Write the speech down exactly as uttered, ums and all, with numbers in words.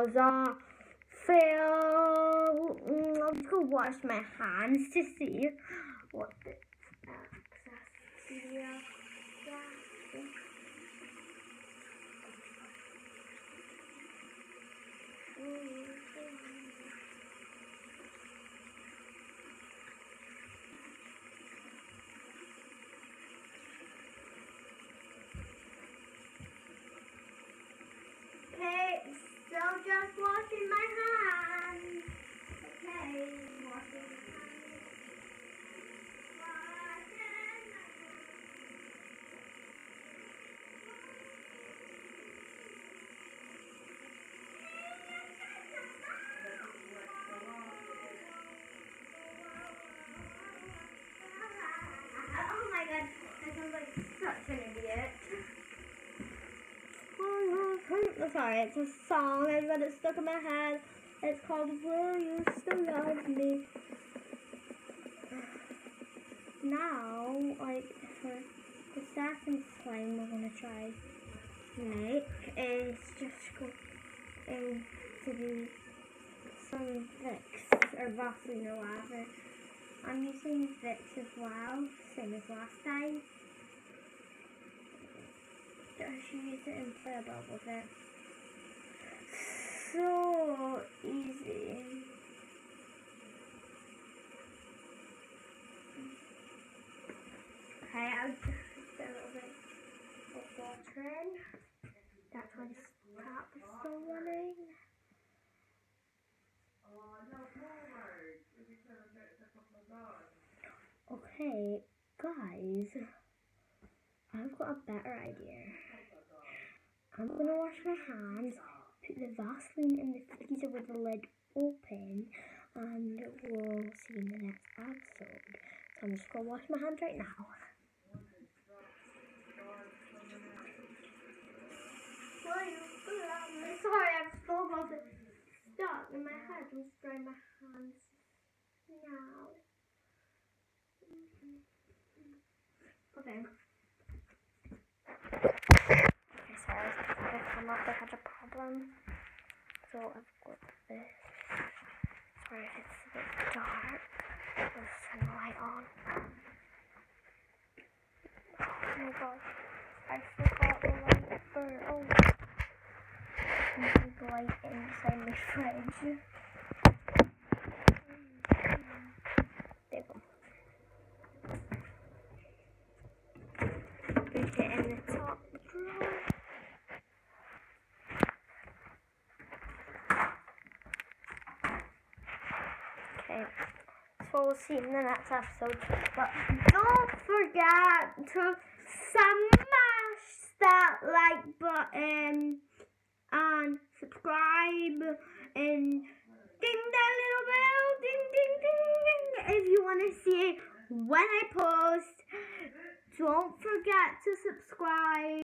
because I feel I'm just gonna wash my hands to see what the access here. Okay, still just washing my hands. Okay, washing my hands. Oh my god, I sound like such an idiot. Oh, sorry, it's a song. I've got it stuck in my head. It's called Will You Still Love Me? Now, like, for the second slime we're going to try to make is just going to be some Vicks or Vaseline or whatever. I'm using Vicks as well, same as last time. Just use it and play about with it. So easy. Okay, I'll just put a little bit of water in. That's why the tap is still running. Okay, guys, I've got a better idea. I'm gonna wash my hands, put the Vaseline in the freezer with the lid open, and we'll see in the next episode. So I'm just gonna wash my hands right now. Sorry, I've still got it stuck in my head. I'm just drying my hands now. Okay. Okay, sorry, the camera had a problem. So I've got this. Sorry if it's a bit dark. Let's turn the light on. Oh my god. I forgot the light burn. Oh. I can see the light inside my fridge. There we go. Put it in the top drawer. Okay, so we'll see in the next episode. But don't forget to smash that like button and subscribe and ding that little bell, ding ding ding, if you want to see when I post. Don't forget to subscribe.